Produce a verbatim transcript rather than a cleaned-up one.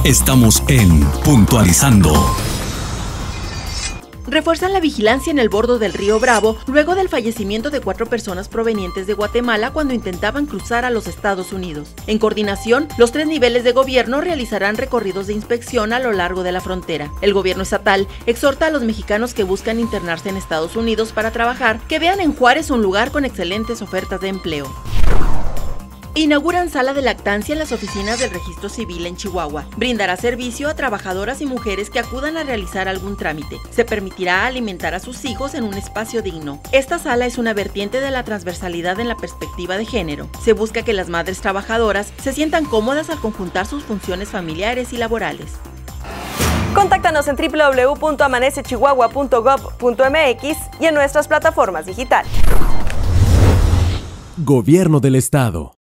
Estamos en Puntualizando. Refuerzan la vigilancia en el bordo del río Bravo luego del fallecimiento de cuatro personas provenientes de Guatemala cuando intentaban cruzar a los Estados Unidos. En coordinación, los tres niveles de gobierno realizarán recorridos de inspección a lo largo de la frontera. El gobierno estatal exhorta a los mexicanos que buscan internarse en Estados Unidos para trabajar que vean en Juárez un lugar con excelentes ofertas de empleo. Inauguran sala de lactancia en las oficinas del Registro Civil en Chihuahua. Brindará servicio a trabajadoras y mujeres que acudan a realizar algún trámite. Se permitirá alimentar a sus hijos en un espacio digno. Esta sala es una vertiente de la transversalidad en la perspectiva de género. Se busca que las madres trabajadoras se sientan cómodas al conjuntar sus funciones familiares y laborales. Contáctanos en w w w punto amanece chihuahua punto gov punto m x y en nuestras plataformas digitales. Gobierno del Estado.